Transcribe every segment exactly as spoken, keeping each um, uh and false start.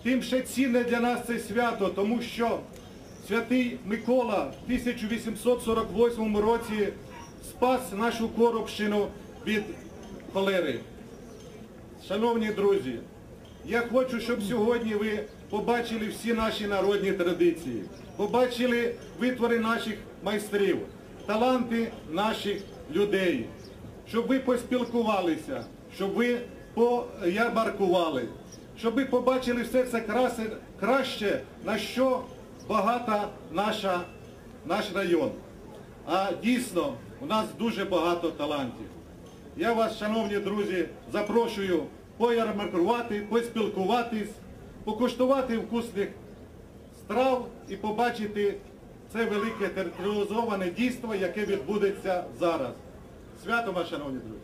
Тим ще цінне для нас це свято, тому що святий Микола в тисяча вісімсот сорок восьмому році спас нашу Коробщину від холери. Шановні друзі, я хочу, щоб сьогодні ви побачили всі наші народні традиції, побачили витвори наших майстрів, таланти наших людей, щоб ви поспілкувалися, щоб ви поярмаркували, щоб ви побачили все це краще, на що багата наша, наш район. А дійсно, у нас дуже багато талантів. Я вас, шановні друзі, запрошую поярмаркувати, поспілкуватись, покуштувати вкусних страв і побачити це велике театралізоване дійство, яке відбудеться зараз. Свято вас, шановні друзі!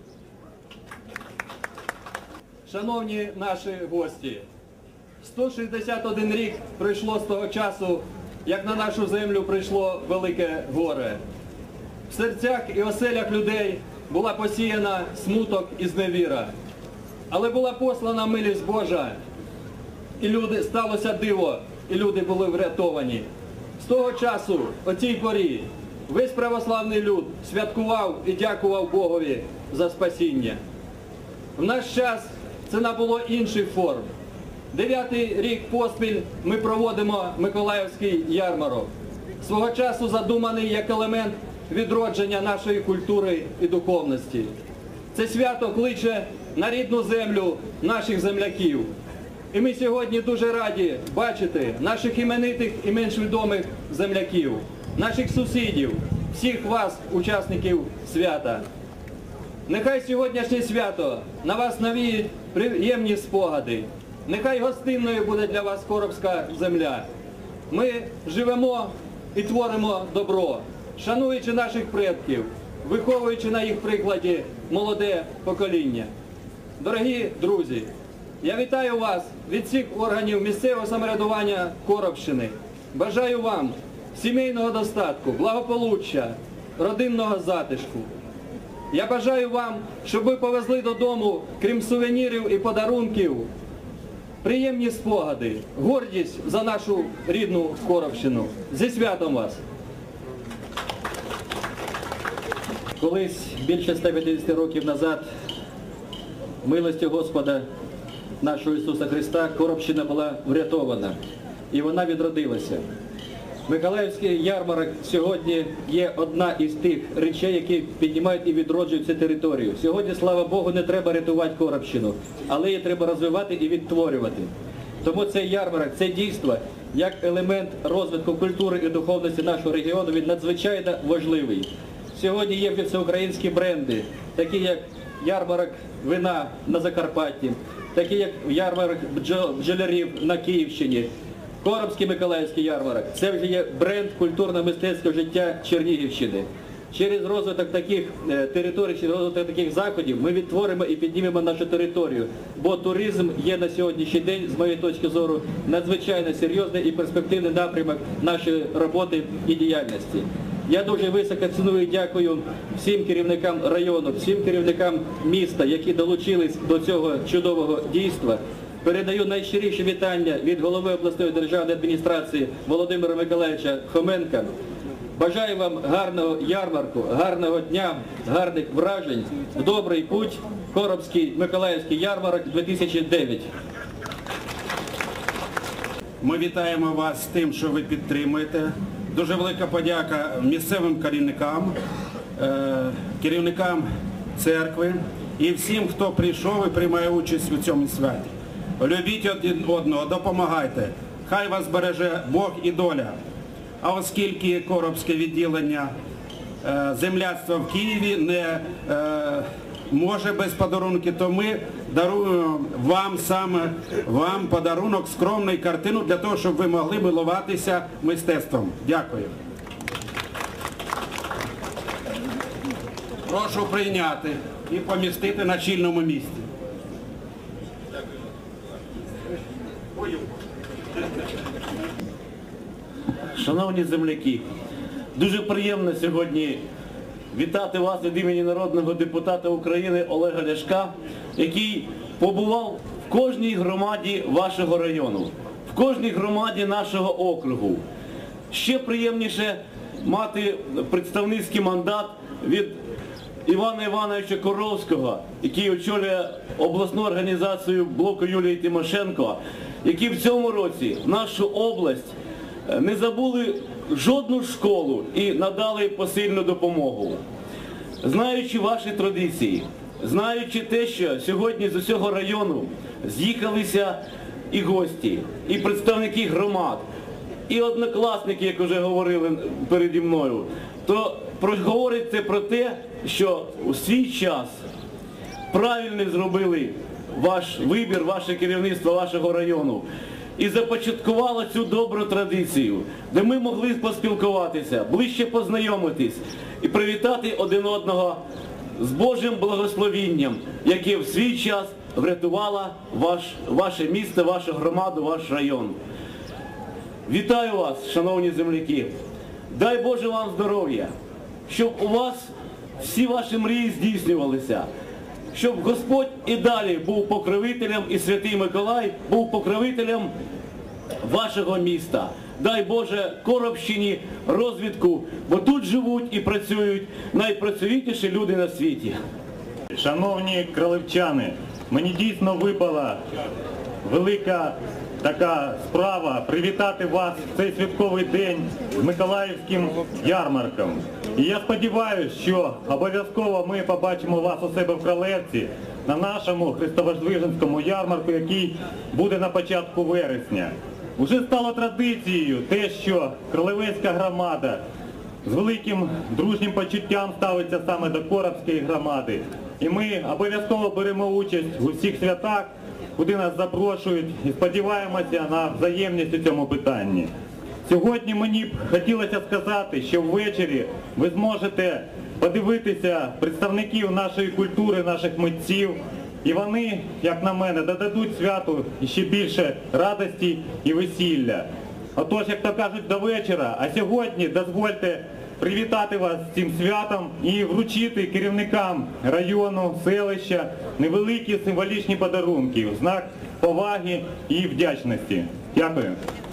Шановні наші гості, сто шістдесят один рік пройшло з того часу, як на нашу землю прийшло велике горе. В серцях і оселях людей була посіяна смуток і зневіра. Але була послана милість Божа, і люди, сталося диво, і люди були врятовані. З того часу, о цій порі, весь православний люд святкував і дякував Богові за спасіння. В наш час це набуло інших форм. Дев'ятий рік поспіль ми проводимо Миколаївський ярмарок. Свого часу задуманий як елемент відродження нашої культури і духовності. Це свято кличе на рідну землю наших земляків. І ми сьогодні дуже раді бачити наших іменитих і менш відомих земляків, наших сусідів, всіх вас, учасників свята. Нехай сьогоднішнє свято на вас навіє приємні спогади. Нехай гостинною буде для вас Коробська земля. Ми живемо і творимо добро, шануючи наших предків, виховуючи на їх прикладі молоде покоління. Дорогі друзі, я вітаю вас від всіх органів місцевого самоврядування Коробщини. Бажаю вам сімейного достатку, благополуччя, родинного затишку. Я бажаю вам, щоб ви повезли додому, крім сувенірів і подарунків, приємні спогади, гордість за нашу рідну Коробщину. Зі святом вас! Колись більше ста п'ятдесят років назад, милостю Господа нашого Ісуса Христа, Коробщина була врятована і вона відродилася. Миколаївський ярмарок сьогодні є одна із тих речей, які піднімають і відроджують цю територію. Сьогодні, слава Богу, не треба рятувати Коробщину, але її треба розвивати і відтворювати. Тому цей ярмарок, це дійство, як елемент розвитку культури і духовності нашого регіону, він надзвичайно важливий. Сьогодні є всеукраїнські бренди, такі як ярмарок вина на Закарпатті, такі як ярмарок бджолярів на Київщині, Коробський Миколаївський ярмарок. Це вже є бренд культурно-мистецького життя Чернігівщини. Через розвиток таких територій, через розвиток таких заходів ми відтворимо і піднімемо нашу територію. Бо туризм є на сьогоднішній день, з моєї точки зору, надзвичайно серйозний і перспективний напрямок нашої роботи і діяльності. Я дуже високо ціную і дякую всім керівникам району, всім керівникам міста, які долучились до цього чудового дійства. Передаю найщиріші вітання від голови обласної державної адміністрації Володимира Миколаївича Хоменка. Бажаю вам гарного ярмарку, гарного дня, гарних вражень. В добрий путь. Коробський Миколаївський ярмарок дві тисячі дев'ять. Ми вітаємо вас з тим, що ви підтримуєте. Дуже велика подяка місцевим керівникам, керівникам церкви і всім, хто прийшов і приймає участь у цьому святі. Любіть один одного, допомагайте. Хай вас береже Бог і доля. А оскільки Коробське відділення земляцтва в Києві не може без подарунки, то ми даруємо вам саме вам подарунок, скромну картину для того, щоб ви могли милуватися мистецтвом. Дякую. Прошу прийняти і помістити на чільному місці. Шановні земляки, дуже приємно сьогодні вітати вас від імені народного депутата України Олега Ляшка, який побував в кожній громаді вашого району. кожній громаді нашого округу. Ще приємніше мати представницький мандат від Івана Івановича Коровського, який очолює обласну організацію блоку Юлії Тимошенко, які в цьому році в нашу область не забули жодну школу і надали посильну допомогу. Знаючи ваші традиції, знаючи те, що сьогодні з усього району з'їхалися і гості, і представники громад, і однокласники, як вже говорили переді мною, то говорить це про те, що у свій час правильно зробили ваш вибір, ваше керівництво вашого району і започаткувало цю добру традицію, де ми могли поспілкуватися, ближче познайомитись і привітати один одного з Божим благословінням, яке в свій час врятувало ваш, ваше місто, вашу громаду, ваш район. Вітаю вас, шановні земляки! Дай Боже вам здоров'я, щоб у вас всі ваші мрії здійснювалися, щоб Господь і далі був покровителем, і Святий Миколай був покровителем вашого міста. Дай Боже Коробщині розвідку, бо тут живуть і працюють найпрацьовитіші люди на світі. Шановні кролевчани, мені дійсно випала велика така справа привітати вас в цей святковий день з Миколаївським ярмарком. І я сподіваюся, що обов'язково ми побачимо вас у себе в Кролевці на нашому Христовоздвиженському ярмарку, який буде на початку вересня. Уже стало традицією те, що Кролевецька громада з великим дружнім почуттям ставиться саме до Коробської громади. І ми обов'язково беремо участь у всіх святах, куди нас запрошують, і сподіваємося на взаємність у цьому питанні. Сьогодні мені б хотілося сказати, що ввечері ви зможете подивитися представників нашої культури, наших митців, і вони, як на мене, додадуть святу ще більше радості і весілля. Отож, як то кажуть, до вечора, а сьогодні дозвольте привітати вас з цим святом і вручити керівникам району, селища невеликі символічні подарунки в знак поваги і вдячності. Дякую.